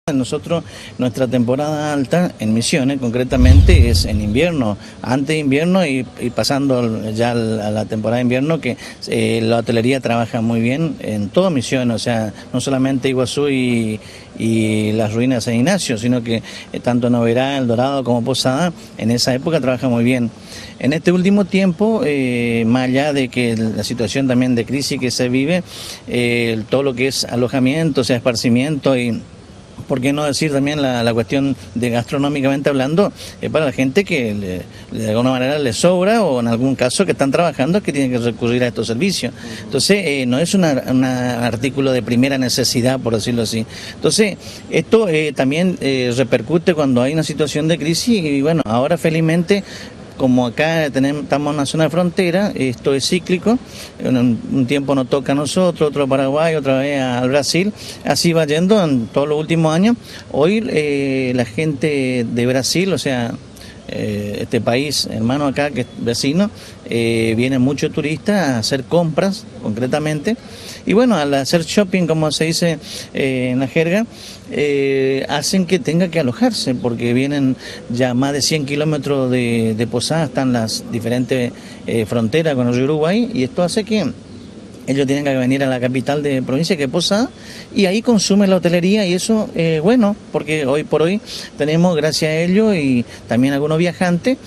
Nosotros, nuestra temporada alta en Misiones concretamente es en invierno, antes de invierno y pasando ya a la temporada de invierno, que la hotelería trabaja muy bien en todo Misiones, o sea, no solamente Iguazú y las ruinas de San Ignacio, sino que tanto Noverá, El Dorado como Posada, en esa época trabaja muy bien. En este último tiempo, más allá de que la situación también de crisis que se vive, todo lo que es alojamiento, o sea, esparcimiento y ¿por qué no decir también la cuestión de gastronómicamente hablando, para la gente que de alguna manera le sobra o en algún caso que están trabajando que tienen que recurrir a estos servicios? Entonces, no es un artículo de primera necesidad, por decirlo así. Entonces, esto también repercute cuando hay una situación de crisis y bueno, ahora felizmente, como acá estamos en una zona de frontera, esto es cíclico, un tiempo nos toca a nosotros, otro a Paraguay, otra vez al Brasil, así va yendo en todos los últimos años. Hoy la gente de Brasil, o sea, este país hermano acá que es vecino, vienen muchos turistas a hacer compras concretamente y bueno, al hacer shopping, como se dice en la jerga, hacen que tenga que alojarse porque vienen ya más de 100 kilómetros de Posada, están las diferentes fronteras con el río Uruguay y esto hace que ellos tienen que venir a la capital de provincia, que es Posada, y ahí consumen la hotelería y eso es bueno, porque hoy por hoy tenemos, gracias a ellos y también a algunos viajantes,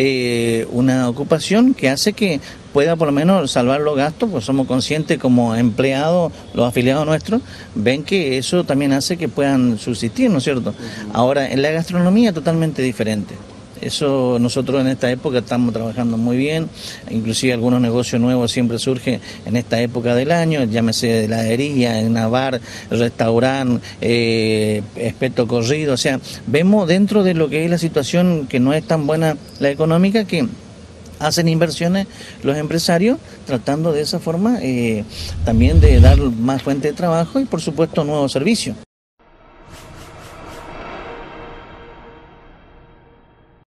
una ocupación que hace que pueda por lo menos salvar los gastos, pues somos conscientes como empleados, los afiliados nuestros, ven que eso también hace que puedan subsistir, ¿no es cierto? Ahora, en la gastronomía totalmente diferente. Eso nosotros en esta época estamos trabajando muy bien, inclusive algunos negocios nuevos siempre surgen en esta época del año, llámese heladería, bar, restaurante, espeto corrido, o sea, vemos dentro de lo que es la situación que no es tan buena la económica que hacen inversiones los empresarios tratando de esa forma también de dar más fuente de trabajo y por supuesto nuevos servicios.